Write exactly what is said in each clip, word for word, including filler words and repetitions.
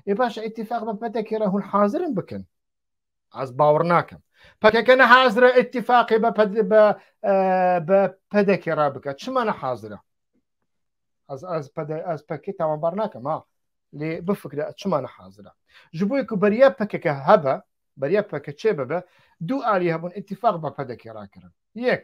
ای باش اتفاق بە پەتێکێرە هون حازرن بکەن ئەس باوەڕ ناکەم پەکەکە نەحازرە اتفاقی بە پەدەکێرا بکات چمانە حازرە ئەس پەکەی تاوانبار ناکەم ها لێ بفکرە چمانە حازرە ji bo ku beriya pekeke hebe beriya peke çê bibe du alî hebûn ittifaq be pedekê rakirin yek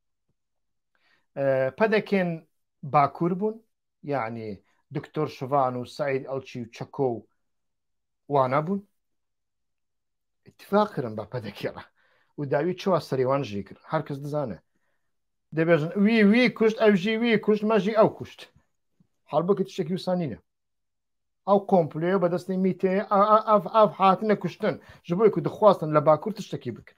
pedekên bakur bûn yani Doktor Şivan û Saîd Elçî û Çeko wana bûn ittifaq kirin be pedekê re û dawî çawa serê wan jî kir her kes dizane dibêjin wî wî kuşt ev jî wî kuşt me jî ew kuşt halbekî tiştekî wisa nîne ئەو کۆمپلێ بەدەستی میتێ ئەف هاتنە کوشتن ji bo ku dixwastin li bakur tiştekî bikin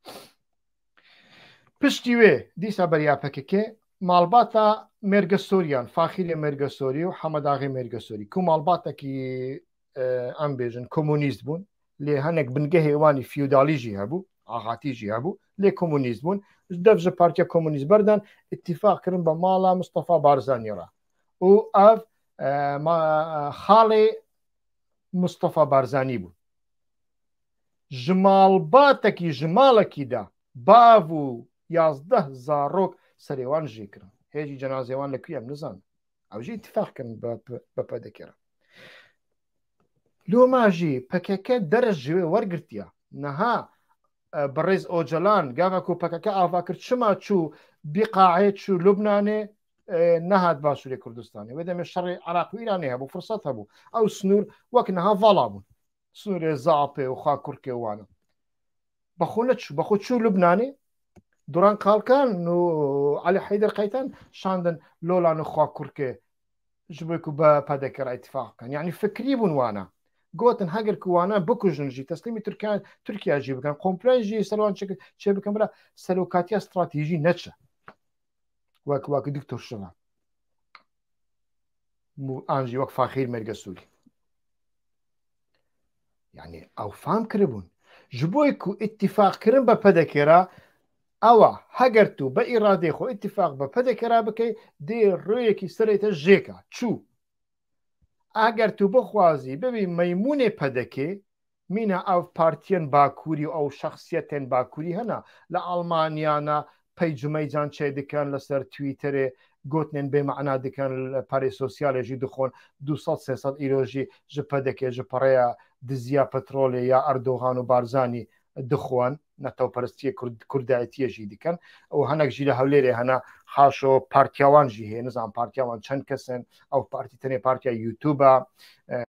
piştî wê dîsa beriya pekekê malbata mêrgesorîyan faxîrê mêrgesorî û Hemedaxê mêrgesorî ku malbatekî em bêjin komûnîst bûn lê hinek bingehê wanî feodalî jî hebû ahatî jî hebû lê komûnîst bûn dev ji Partiya Komûnîst berdan ittifaq kirin be mala Mustafa Barzanî re û ev xalê Mustafa Barzanî bû ji malbatekî ji malekî de bav û yazdeh zarok serê wan jê kirin hêjî cenazê wan li ku em nizanin ew jî ittifaq kirin be pedekê re loma jî pekeke deres ji wê wergirtiye niha bi rêz Ocalan gava ku pekeke ava kir çima çû Bîqaê çû Lubnanê nehat Başûrê Kurdistanê wê demê şerê Iraq û Îranê hebû firset hebû ew snûr wek niha vala bûn snûrê Zapê û Xakurkê wan bexwe neçû bexwe çû Lubnanê Duran Kalkan û Elî Heydar Qeytan şandin lolan û Xakurkê ji bo ku be pedekê re ittifaq bikin yanî fikrî bûn wana gotin heger ku wana bikujin jî teslîmî Tirkiye jî bikin komple jî ser wan çê bikin bila serokatiya stratejî neçe wek wek Doktor Şivan an jî wek faxîr mêrgesorî yani ew fam kiribûn ji bo ku ittifaq kirin be pedekê re ewa heger tu be îradê xwe ittifaq be pedekê re bikey dê rêyekî serê te jêka çû eger tu bixwazî bibî meymûnê pedekê mîna ew partiyên bakurî ew şexsiyetên bakurî hene li Almanyana peycumeycan çê dikin li ser Twitterê gotinên bêmecna dikin li perê sosyalê jî dixwin du sed sê sed îro jî ji pedekê ji pereya diziya petrolê ya Erdogan û Barzanî dixwin netewperistiyê Kurdayetiyê jî dikin û hinek jî li Hewlêrê hene haşo partiya wan jî heye nizam partiya wan çend kes in ew partî tenê partiya YouTube